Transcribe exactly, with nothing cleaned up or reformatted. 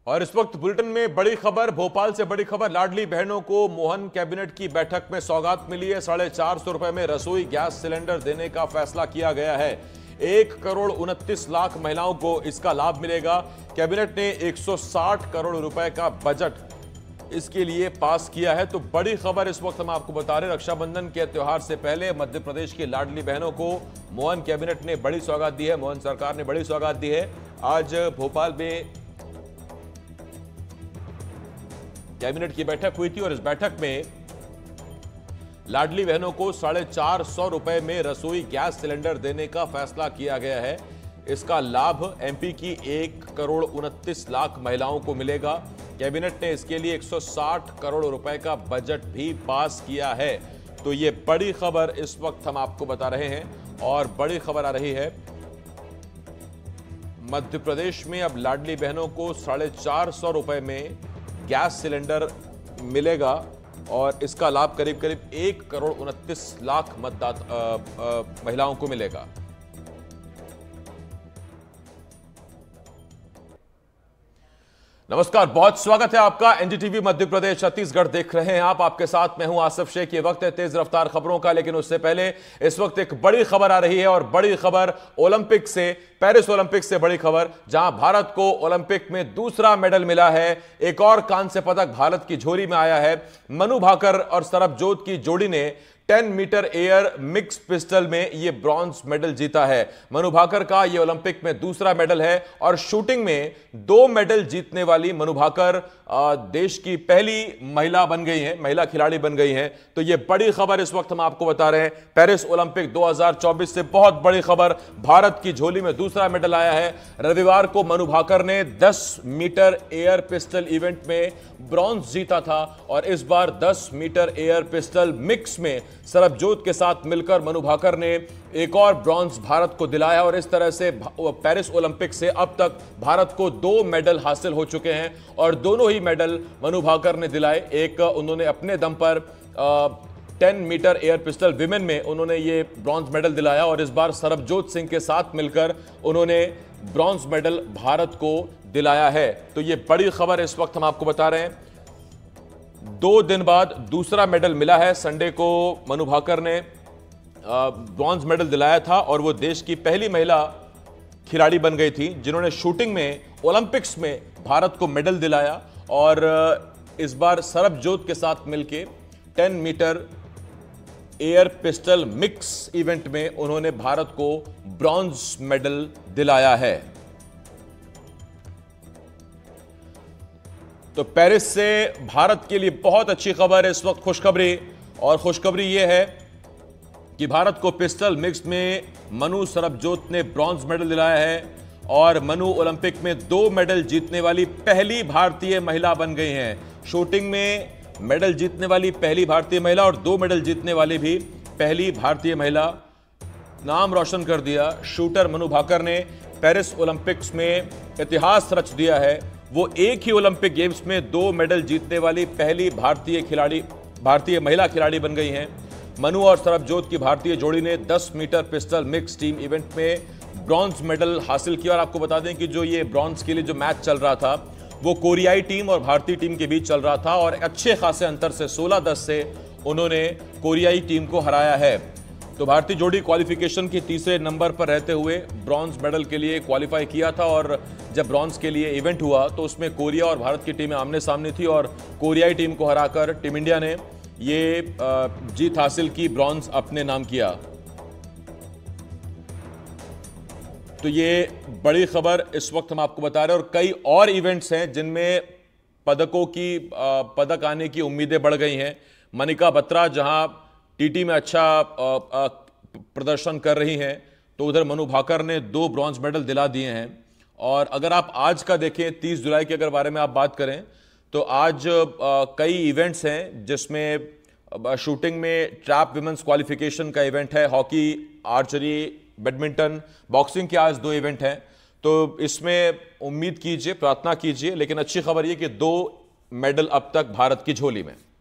और इस वक्त बुलेटिन में बड़ी खबर, भोपाल से बड़ी खबर। लाडली बहनों को मोहन कैबिनेट की बैठक में सौगात मिली है। साढ़े चार सौ रुपए में रसोई गैस सिलेंडर देने का फैसला किया गया है। एक करोड़ उनतीस लाख महिलाओं को इसका लाभ मिलेगा। कैबिनेट ने एक सौ साठ करोड़ रुपए का बजट इसके लिए पास किया है। तो बड़ी खबर इस वक्त हम आपको बता रहे हैं, रक्षाबंधन के त्योहार से पहले मध्य प्रदेश की लाडली बहनों को मोहन कैबिनेट ने बड़ी सौगात दी है, मोहन सरकार ने बड़ी सौगात दी है। आज भोपाल में कैबिनेट की बैठक हुई थी और इस बैठक में लाडली बहनों को साढ़े चार सौ रुपए में रसोई गैस सिलेंडर देने का फैसला किया गया है। इसका लाभ एमपी की एक करोड़ उनतीस लाख महिलाओं को मिलेगा। कैबिनेट ने इसके लिए एक सौ साठ करोड़ रुपए का बजट भी पास किया है। तो ये बड़ी खबर इस वक्त हम आपको बता रहे हैं और बड़ी खबर आ रही है, मध्य प्रदेश में अब लाडली बहनों को साढ़े चार सौ रुपए में गैस सिलेंडर मिलेगा और इसका लाभ करीब करीब एक करोड़ उनतीस लाख मतदाता महिलाओं को मिलेगा। नमस्कार, बहुत स्वागत है आपका। एनडीटीवी मध्य प्रदेश छत्तीसगढ़ देख रहे हैं आप। आपके साथ मैं हूं आसिफ शेख। ये वक्त है तेज रफ्तार खबरों का, लेकिन उससे पहले इस वक्त एक बड़ी खबर आ रही है और बड़ी खबर ओलंपिक से, पेरिस ओलंपिक से बड़ी खबर, जहां भारत को ओलंपिक में दूसरा मेडल मिला है। एक और कांस्य पदक भारत की झोली में आया है। मनु भाकर और सरबजोत की जोड़ी ने दस मीटर एयर मिक्स पिस्टल में यह ब्रॉन्ज मेडल जीता है। मनु भाकर का यह ओलंपिक में दूसरा मेडल है और शूटिंग में दो मेडल जीतने वाली मनु भाकर देश की पहली महिला बन गई हैं, महिला खिलाड़ी बन गई हैं। तो यह बड़ी खबर इस वक्त हम आपको बता रहे हैं। पेरिस ओलंपिक दो हज़ार चौबीस से बहुत बड़ी खबर, भारत की झोली में दूसरा मेडल आया है। रविवार को मनु भाकर ने दस मीटर एयर पिस्टल इवेंट में ब्रॉन्ज जीता था और इस बार दस मीटर एयर पिस्टल मिक्स में सरबजोत के साथ मिलकर मनु भाकर ने एक और ब्रॉन्ज भारत को दिलाया और इस तरह से पेरिस ओलंपिक से अब तक भारत को दो मेडल हासिल हो चुके हैं और दोनों ही मेडल मनु भाकर ने दिलाए। एक उन्होंने अपने दम पर ten metre air pistol women में उन्होंने ये ब्रॉन्ज मेडल दिलाया और इस बार सरबजोत सिंह के साथ मिलकर उन्होंने ब्रॉन्ज मेडल भारत को दिलाया है। तो ये बड़ी खबर इस वक्त हम आपको बता रहे हैं। दो दिन बाद दूसरा मेडल मिला है। संडे को मनु भाकर ने ब्रॉन्ज मेडल दिलाया था और वो देश की पहली महिला खिलाड़ी बन गई थी जिन्होंने शूटिंग में ओलंपिक्स में भारत को मेडल दिलाया और इस बार सरबजोत के साथ मिलकर दस metre air pistol mix event में उन्होंने भारत को ब्रॉन्ज मेडल दिलाया है। तो पेरिस से भारत के लिए बहुत अच्छी खबर है इस वक्त, खुशखबरी। और खुशखबरी यह है कि भारत को पिस्टल मिक्स में मनु सरबजोत ने ब्रॉन्ज मेडल दिलाया है और मनु ओलंपिक में दो मेडल जीतने वाली पहली भारतीय महिला बन गई हैं। शूटिंग में मेडल जीतने वाली पहली भारतीय महिला और दो मेडल जीतने वाली भी पहली भारतीय महिला। नाम रोशन कर दिया शूटर मनु भाकर ने। पेरिस ओलंपिक्स में इतिहास रच दिया है। वो एक ही ओलंपिक गेम्स में दो मेडल जीतने वाली पहली भारतीय खिलाड़ी, भारतीय महिला खिलाड़ी बन गई हैं। मनु और सरबजोत की भारतीय जोड़ी ने दस metre pistol mix team event में ब्रॉन्ज मेडल हासिल किया। और आपको बता दें कि जो ये ब्रॉन्ज के लिए जो मैच चल रहा था वो कोरियाई टीम और भारतीय टीम के बीच चल रहा था और अच्छे खासे अंतर से सोलह दस से उन्होंने कोरियाई टीम को हराया है। तो भारतीय जोड़ी क्वालिफिकेशन के तीसरे नंबर पर रहते हुए ब्रॉन्ज मेडल के लिए क्वालिफाई किया था और जब ब्रॉन्ज के लिए इवेंट हुआ तो उसमें कोरिया और भारत की टीमें आमने सामने थी और कोरियाई टीम को हराकर टीम इंडिया ने ये जीत हासिल की, ब्रॉन्ज अपने नाम किया। तो ये बड़ी खबर इस वक्त हम आपको बता रहे हैं और कई और इवेंट्स हैं जिनमें पदकों की पदक आने की उम्मीदें बढ़ गई हैं। मनिका बत्रा जहां टीटी में अच्छा प्रदर्शन कर रही हैं तो उधर मनु भाकर ने दो ब्रॉन्ज मेडल दिला दिए हैं। और अगर आप आज का देखें, तीस जुलाई के अगर बारे में आप बात करें तो आज कई इवेंट्स हैं जिसमें शूटिंग में ट्रैप विमेंस क्वालिफिकेशन का इवेंट है, हॉकी, आर्चरी, बैडमिंटन, बॉक्सिंग के आज दो इवेंट हैं। तो इसमें उम्मीद कीजिए, प्रार्थना कीजिए, लेकिन अच्छी खबर यह कि दो मेडल अब तक भारत की झोली में।